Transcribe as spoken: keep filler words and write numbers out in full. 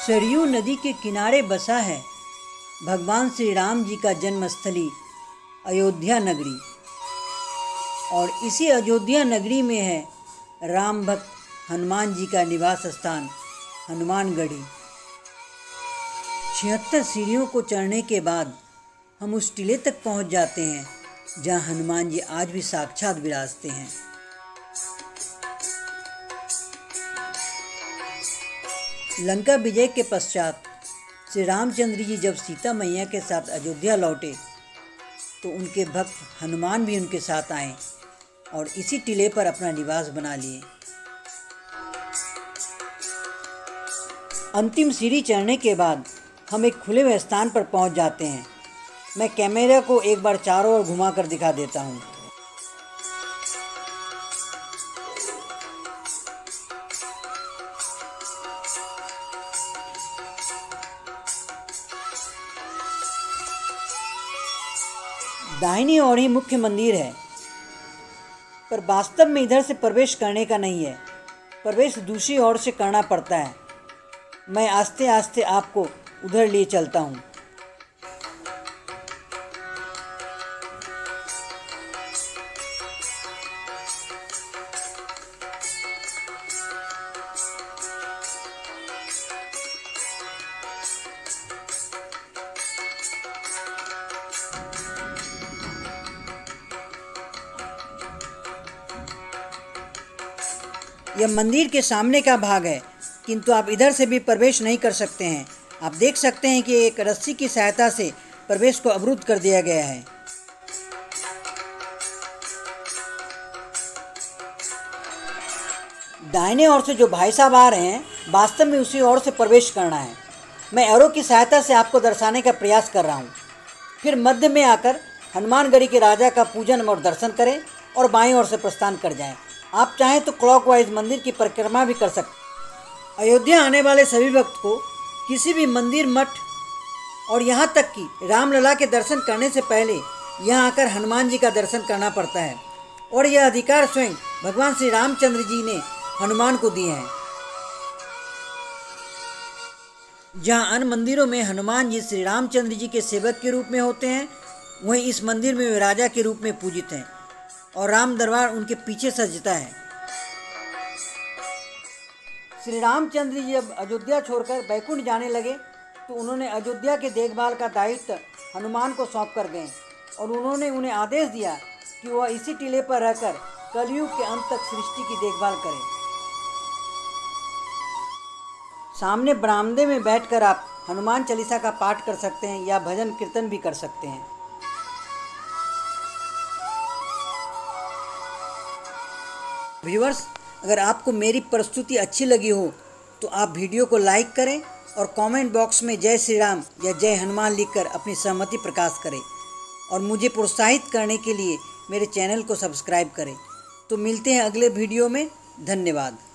सरयू नदी के किनारे बसा है भगवान श्री राम जी का जन्मस्थली अयोध्या नगरी। और इसी अयोध्या नगरी में है राम भक्त हनुमान जी का निवास स्थान हनुमानगढ़ी। छिहत्तर सीढ़ियों को चढ़ने के बाद हम उस टीले तक पहुंच जाते हैं जहां हनुमान जी आज भी साक्षात विराजते हैं। लंका विजय के पश्चात श्री रामचंद्र जी जब सीता मैया के साथ अयोध्या लौटे तो उनके भक्त हनुमान भी उनके साथ आए और इसी टीले पर अपना निवास बना लिए। अंतिम सीढ़ी चढ़ने के बाद हम एक खुले हुए स्थान पर पहुंच जाते हैं। मैं कैमरा को एक बार चारों ओर घुमाकर दिखा देता हूं। दाहिनी ओर ही मुख्य मंदिर है, पर वास्तव में इधर से प्रवेश करने का नहीं है, प्रवेश दूसरी ओर से करना पड़ता है। मैं आस्ते आस्ते आपको उधर लिए चलता हूँ। यह मंदिर के सामने का भाग है, किंतु आप इधर से भी प्रवेश नहीं कर सकते हैं। आप देख सकते हैं कि एक रस्सी की सहायता से प्रवेश को अवरुद्ध कर दिया गया है। दाहिने ओर से जो भाई साहब आ रहे हैं, वास्तव में उसी ओर से प्रवेश करना है। मैं एरो की सहायता से आपको दर्शाने का प्रयास कर रहा हूँ। फिर मध्य में आकर हनुमानगढ़ी के राजा का पूजन और दर्शन करें और बाईं ओर से प्रस्थान कर जाएं। आप चाहें तो क्लॉकवाइज मंदिर की परिक्रमा भी कर सकते। अयोध्या आने वाले सभी भक्त को किसी भी मंदिर, मठ और यहाँ तक कि रामलला के दर्शन करने से पहले यहाँ आकर हनुमान जी का दर्शन करना पड़ता है, और यह अधिकार स्वयं भगवान श्री रामचंद्र जी ने हनुमान को दिए हैं। जहाँ अन्य मंदिरों में हनुमान जी श्री रामचंद्र जी के सेवक के रूप में होते हैं, वहीं इस मंदिर में वे राजा के रूप में पूजित हैं और राम दरबार उनके पीछे सजता है। श्री रामचंद्र जी जब अयोध्या छोड़कर बैकुंठ जाने लगे तो उन्होंने अयोध्या के देखभाल का दायित्व हनुमान को सौंप कर गए और उन्होंने उन्हें आदेश दिया कि वह इसी टीले पर रहकर कलयुग के अंत तक सृष्टि की देखभाल करें। सामने बरामदे में बैठकर आप हनुमान चालीसा का पाठ कर सकते हैं या भजन कीर्तन भी कर सकते हैं। व्यूअर्स, अगर आपको मेरी प्रस्तुति अच्छी लगी हो तो आप वीडियो को लाइक करें और कमेंट बॉक्स में जय श्री राम या जय हनुमान लिखकर अपनी सहमति प्रकाश करें और मुझे प्रोत्साहित करने के लिए मेरे चैनल को सब्सक्राइब करें। तो मिलते हैं अगले वीडियो में। धन्यवाद।